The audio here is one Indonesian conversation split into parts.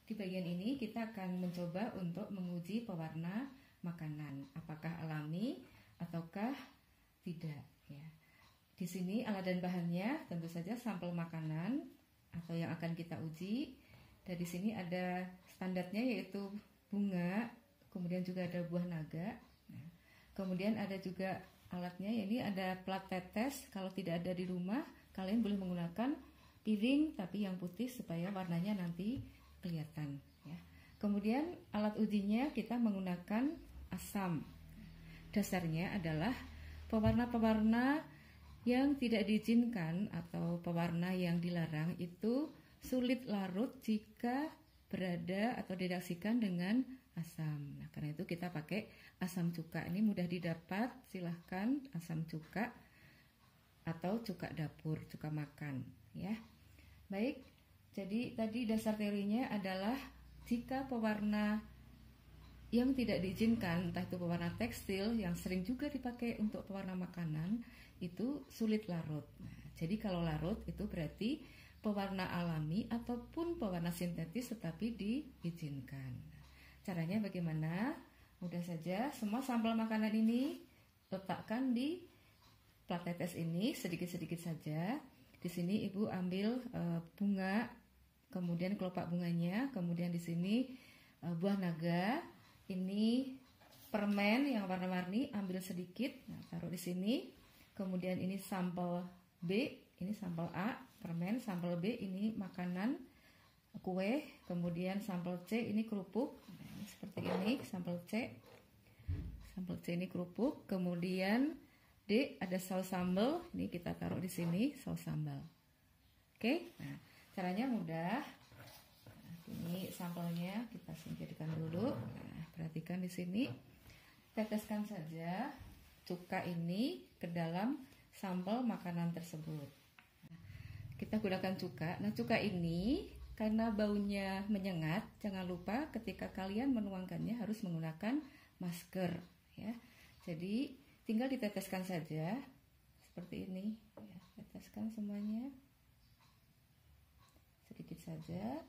Di bagian ini kita akan mencoba untuk menguji pewarna makanan, apakah alami ataukah tidak ya. Di sini alat dan bahannya tentu saja sampel makanan atau yang akan kita uji. Dari sini ada standarnya yaitu bunga, kemudian juga ada buah naga. Nah, kemudian ada juga alatnya, ini ada plat tetes. Kalau tidak ada di rumah, kalian boleh menggunakan piring tapi yang putih supaya warnanya nanti kelihatan ya. Kemudian alat ujinya kita menggunakan asam. Dasarnya adalah pewarna-pewarna yang tidak diizinkan atau pewarna yang dilarang itu sulit larut jika berada atau direaksikan dengan asam. Nah, karena itu kita pakai asam cuka. Ini mudah didapat, silahkan asam cuka atau cuka dapur, cuka makan ya. Baik, jadi tadi dasar teorinya adalah jika pewarna yang tidak diizinkan, entah itu pewarna tekstil yang sering juga dipakai untuk pewarna makanan, itu sulit larut. Nah, jadi kalau larut itu berarti pewarna alami ataupun pewarna sintetis tetapi diizinkan. Caranya bagaimana? Mudah saja, semua sampel makanan ini letakkan di plat tetes ini sedikit-sedikit saja. Di sini Ibu ambil bunga, kemudian kelopak bunganya, kemudian di sini buah naga. Ini permen yang warna-warni, ambil sedikit, nah, taruh di sini. Kemudian ini sampel B, ini sampel A, permen. Sampel B ini makanan, kue. Kemudian sampel C ini kerupuk. Nah, ini seperti ini, sampel C. Sampel C ini kerupuk. Kemudian D ada saus sambal. Ini kita taruh di sini, saus sambal. Oke, nah caranya mudah. Nah, ini sampelnya kita singkirkan dulu. Nah, perhatikan di sini, teteskan saja cuka ini ke dalam sampel makanan tersebut. Nah, kita gunakan cuka. Nah, cuka ini karena baunya menyengat, jangan lupa ketika kalian menuangkannya harus menggunakan masker ya. Jadi tinggal diteteskan saja seperti ini ya, teteskan semuanya sedikit saja.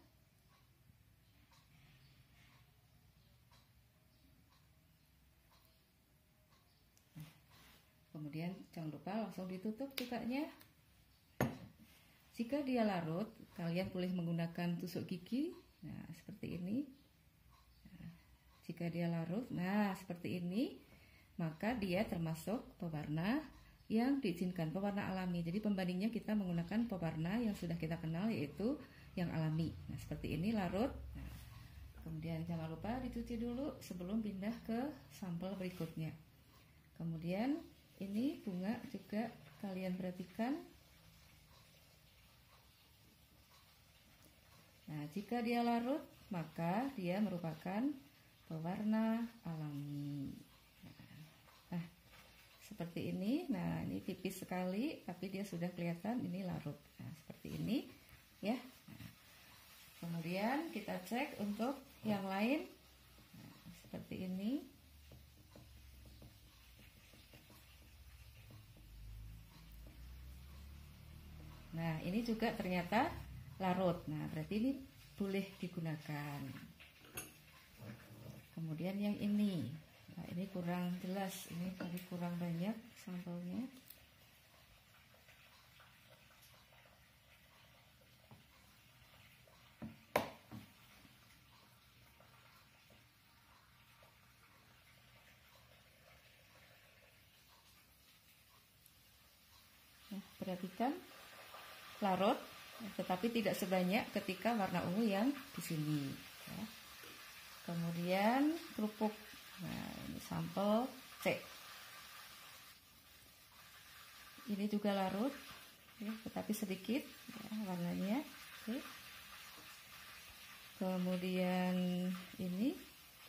Kemudian jangan lupa langsung ditutup cukanya. Jika dia larut, kalian boleh menggunakan tusuk gigi. Nah, seperti ini. Nah, jika dia larut, nah seperti ini, maka dia termasuk pewarna yang diizinkan, pewarna alami. Jadi pembandingnya kita menggunakan pewarna yang sudah kita kenal, yaitu yang alami. Nah, seperti ini larut. Nah, kemudian jangan lupa dicuci dulu sebelum pindah ke sampel berikutnya. Kemudian ini bunga juga kalian perhatikan. Nah, jika dia larut, maka dia merupakan pewarna alami. Nah, seperti ini. Nah, ini tipis sekali, tapi dia sudah kelihatan ini larut. Nah, seperti ini, ya. Nah, kemudian kita cek untuk yang lain. Nah, seperti ini. Nah, ini juga ternyata larut. Nah, berarti ini boleh digunakan. Kemudian yang ini. Nah, ini kurang jelas. Ini tadi kurang banyak sampelnya. Nah, perhatikan larut, tetapi tidak sebanyak ketika warna ungu yang di sini. Ya. Kemudian kerupuk, nah ini sampel C. Ini juga larut, ya, tetapi sedikit ya, warnanya. Oke. Kemudian ini,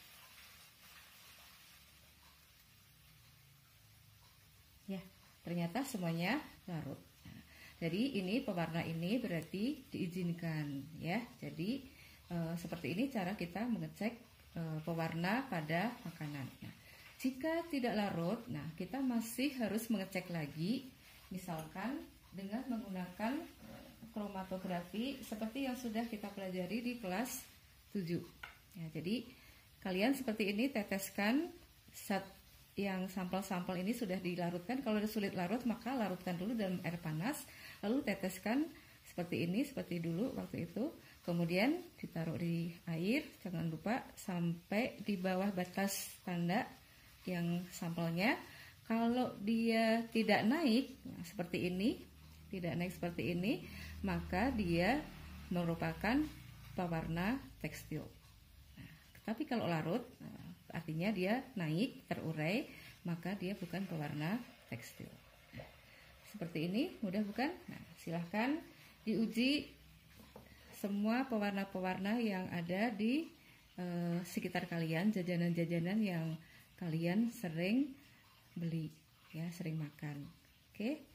ya ternyata semuanya larut. Jadi ini pewarna ini berarti diizinkan ya. Jadi seperti ini cara kita mengecek pewarna pada makanan. Nah, jika tidak larut, nah kita masih harus mengecek lagi, misalkan dengan menggunakan kromatografi seperti yang sudah kita pelajari di kelas 7. Ya, jadi kalian seperti ini teteskan yang sampel-sampel ini sudah dilarutkan. Kalau sulit larut maka larutkan dulu dalam air panas, lalu teteskan seperti ini, seperti dulu waktu itu. Kemudian ditaruh di air, jangan lupa sampai di bawah batas tanda yang sampelnya. Kalau dia tidak naik seperti ini, tidak naik seperti ini, maka dia merupakan pewarna tekstil. Nah, tapi kalau larut, artinya dia naik, terurai, maka dia bukan pewarna tekstil. Seperti ini, mudah bukan? Nah, silahkan diuji semua pewarna-pewarna yang ada di sekitar kalian, jajanan-jajanan yang kalian sering beli, ya, sering makan. Oke.